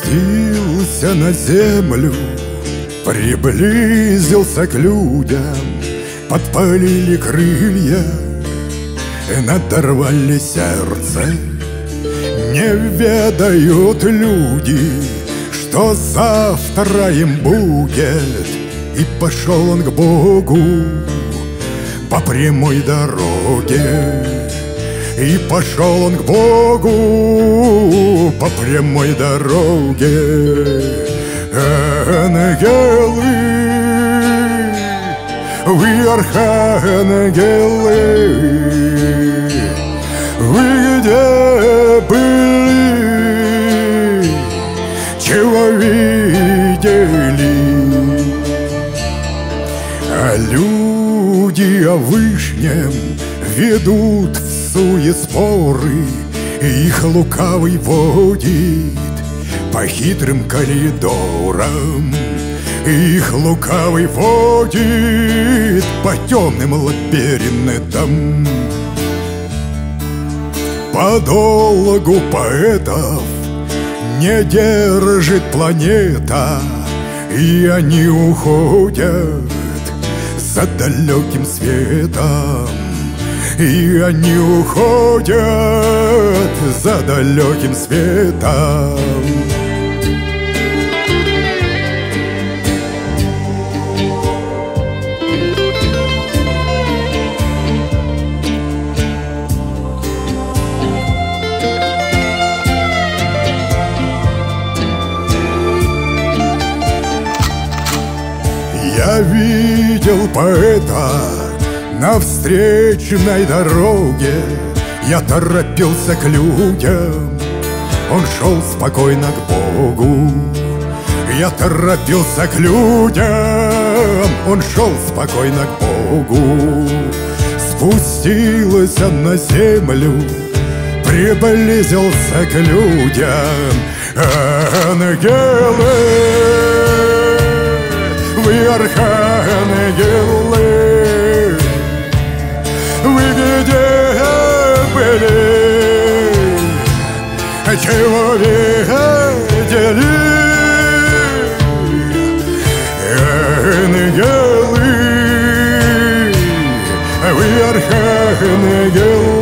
Спустился на землю, приблизился к людям, подпалили крылья, надорвали сердце. Не ведают люди, что завтра им будет, и пошел он к Богу по прямой дороге. И пошел он к Богу по прямой дороге. Ангелы, вы архангелы, вы где были, чего видели? А люди о Вышнем ведут в суе споры, их лукавый водит по хитрым коридорам. Их лукавый водит по темным лабиринтам. По долгу поэтов не держит планета, и они уходят за далеким светом. И они уходят за далеким светом. Я видел поэта на встречной дороге, я торопился к людям, он шел спокойно к Богу. Я торопился к людям, он шел спокойно к Богу. Спустился на землю, приблизился к людям. Ангелы, вы архангелы, вы где были, чего видели? Ангелы, вы архангелы.